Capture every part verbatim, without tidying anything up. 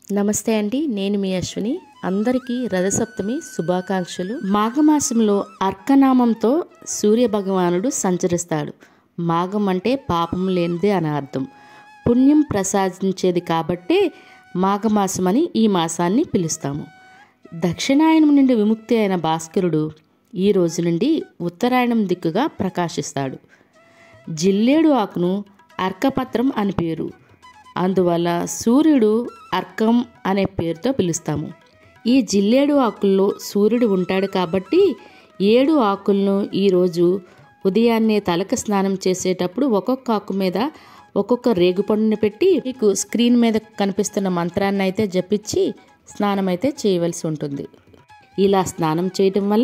నమస్తే అండి, నేను మీ అశ్విని. అందరికీ రథసప్తమి శుభాకాంక్షలు. మాఘమాసంలో అర్కనామంతో సూర్య భగవానుడు సంచరిస్తాడు. మాఘం అంటే పాపం లేనిదే అని అర్థం. పుణ్యం ప్రసాదించేది కాబట్టే మాఘమాసం అని ఈ మాసాన్ని పిలుస్తాము. దక్షిణాయనం నుండి విముక్తి అయిన భాస్కరుడు ఈ రోజు నుండి ఉత్తరాయణం దిక్కుగా ప్రకాశిస్తాడు. జిల్లేడు ఆకును అర్కపత్రం అని పేరు. అందువల్ల సూర్యుడు అర్కం అనే పేరుతో పిలుస్తాము. ఈ జిల్లేడు ఆకుల్లో సూర్యుడు ఉంటాడు కాబట్టి ఏడు ఆకులను ఈరోజు ఉదయాన్నే తలకు స్నానం చేసేటప్పుడు ఒక్కొక్క ఆకు మీద ఒక్కొక్క రేగుపండుని పెట్టి మీకు స్క్రీన్ మీద కనిపిస్తున్న మంత్రాన్ని అయితే జపించి స్నానం అయితే చేయవలసి ఉంటుంది. ఇలా స్నానం చేయటం వల్ల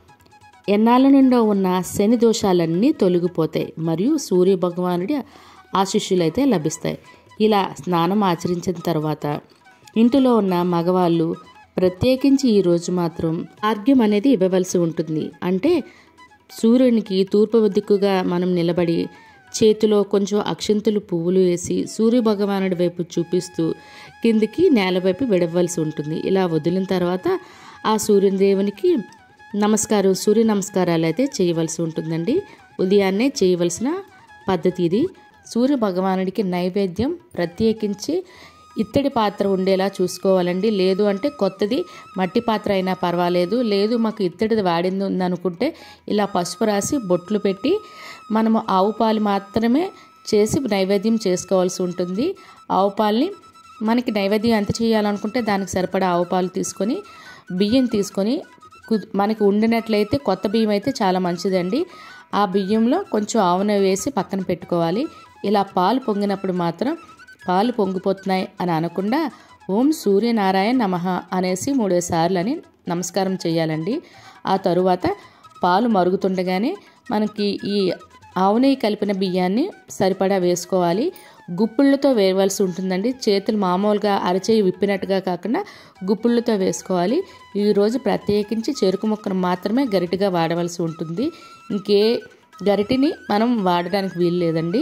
ఎన్నాళ్ళ నుండో ఉన్న శని దోషాలన్నీ తొలగిపోతాయి మరియు సూర్య భగవానుడి ఆశీస్సులు అయితే లభిస్తాయి. ఇలా స్నానం ఆచరించిన తర్వాత ఇంటిలో ఉన్న మగవాళ్ళు ప్రత్యేకించి ఈరోజు మాత్రం ఆర్ఘ్యం అనేది ఇవ్వవలసి ఉంటుంది. అంటే సూర్యునికి తూర్పు దిక్కుగా మనం నిలబడి చేతిలో కొంచెం అక్షింతలు పువ్వులు వేసి సూర్య భగవానుడి వైపు చూపిస్తూ కిందికి నేల వైపు విడవలసి ఉంటుంది. ఇలా వదిలిన తర్వాత ఆ సూర్యదేవునికి నమస్కారం సూర్య నమస్కారాలు అయితే చేయవలసి ఉంటుందండి. ఉదయాన్నే చేయవలసిన పద్ధతి ఇది. సూర్య భగవానుడికి నైవేద్యం ప్రత్యేకించి ఇత్తడి పాత్ర ఉండేలా చూసుకోవాలండి. లేదు అంటే కొత్తది మట్టి పాత్ర అయినా పర్వాలేదు. లేదు మాకు ఇత్తడిది వాడింది ఉందనుకుంటే ఇలా పసుపు రాసి బొట్లు పెట్టి మనము ఆవు పాలు మాత్రమే చేసి నైవేద్యం చేసుకోవాల్సి ఉంటుంది. ఆవు పాలని మనకి నైవేద్యం ఎంత చేయాలనుకుంటే దానికి సరిపడా ఆవు పాలు తీసుకొని బియ్యం తీసుకొని మనకి ఉండినట్లయితే కొత్త బియ్యం అయితే చాలా మంచిదండి. ఆ బియ్యంలో కొంచెం ఆవు నెయ్యి వేసి పక్కన పెట్టుకోవాలి. ఇలా పాలు పొంగినప్పుడు మాత్రం పాలు పొంగిపోతున్నాయి అని అనకుండా ఓం సూర్యనారాయణ నమః అనేసి మూడు సార్లు అని నమస్కారం చేయాలండి. ఆ తరువాత పాలు మరుగుతుండగానే మనకి ఈ ఆవు నెయ్యి కలిపిన బియ్యాన్ని సరిపడా వేసుకోవాలి. గుప్పిళ్ళతో వేయవలసి ఉంటుందండి. చేతులు మామూలుగా అరచేయి విప్పినట్టుగా కాకుండా గుప్పిళ్ళతో వేసుకోవాలి. ఈరోజు ప్రత్యేకించి చెరుకు ముక్కను మాత్రమే గరిటిగా వాడవలసి ఉంటుంది. ఇంకే గరిటిని మనం వాడడానికి వీలు లేదండి.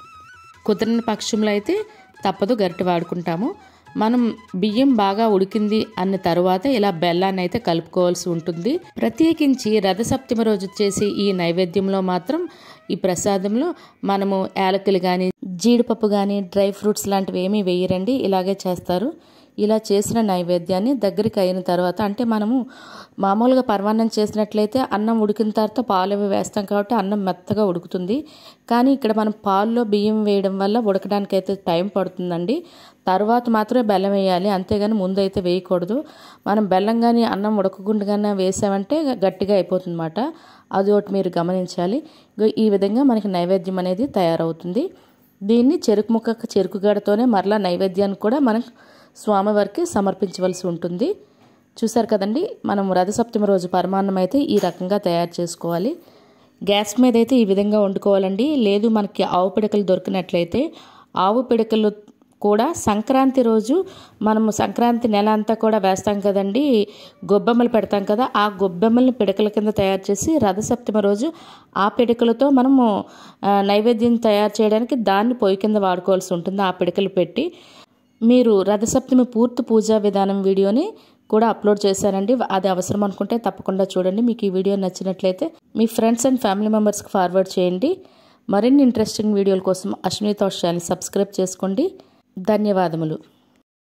కుదిరిన పక్షంలో అయితే తప్పదు గరిటె వాడుకుంటాము. మనం బియ్యం బాగా ఉడికింది అన్న తర్వాత ఇలా బెల్లాన్ని అయితే కలుపుకోవాల్సి ఉంటుంది. ప్రత్యేకించి రథసప్తమి రోజు చేసే ఈ నైవేద్యంలో మాత్రం ఈ ప్రసాదంలో మనము యాలకులు కానీ జీడిపప్పు కానీ డ్రై ఫ్రూట్స్ లాంటివి ఏమీ వేయరండి. ఇలాగే చేస్తారు. ఇలా చేసిన నైవేద్యాన్ని దగ్గరికి అయిన తర్వాత అంటే మనము మామూలుగా పరమాన్నం చేసినట్లయితే అన్నం ఉడికిన తర్వాత పాలు అవి వేస్తాం కాబట్టి అన్నం మెత్తగా ఉడుకుతుంది. కానీ ఇక్కడ మనం పాల్లో బియ్యం వేయడం వల్ల ఉడకడానికి అయితే టైం పడుతుందండి. తర్వాత మాత్రమే బెల్లం వేయాలి, అంతేగాని ముందు అయితే వేయకూడదు. మనం బెల్లం కానీ అన్నం ఉడకకుండా వేసామంటే గట్టిగా అయిపోతుంది అన్నమాట. అది ఒకటి మీరు గమనించాలి. ఈ విధంగా మనకి నైవేద్యం అనేది తయారవుతుంది. దీన్ని చెరుకు ముక్క చెరుకు గడతోనే మరలా నైవేద్యాన్ని కూడా మనం స్వామివారికి సమర్పించవలసి ఉంటుంది. చూసారు కదండి, మనం రథసప్తమి రోజు పరమాన్నం అయితే ఈ రకంగా తయారు చేసుకోవాలి. గ్యాస్ మీద అయితే ఈ విధంగా వండుకోవాలండి. లేదు మనకి ఆవు పిడకలు దొరికినట్లయితే ఆవు పిడకలు కూడా సంక్రాంతి రోజు మనము సంక్రాంతి నెల అంతా కూడా వేస్తాం కదండి, గొబ్బెమ్మలు పెడతాం కదా, ఆ గొబ్బెమ్మల్ని పిడకల కింద తయారు చేసి రథసప్తమి రోజు ఆ పిడకలతో మనము నైవేద్యం తయారు చేయడానికి దాన్ని పొయ్యి కింద వాడుకోవాల్సి ఉంటుంది. ఆ పిడకలు పెట్టి మీరు రథసప్తమి పూర్తి పూజా విధానం వీడియోని కూడా అప్లోడ్ చేశానండి. అది అవసరం అనుకుంటే తప్పకుండా చూడండి. మీకు ఈ వీడియో నచ్చినట్లయితే మీ ఫ్రెండ్స్ అండ్ ఫ్యామిలీ మెంబర్స్కి ఫార్వర్డ్ చేయండి. మరిన్ని ఇంట్రెస్టింగ్ వీడియోల కోసం అశ్విని థాట్స్ ఛానల్ సబ్స్క్రైబ్ చేసుకోండి. ధన్యవాదములు.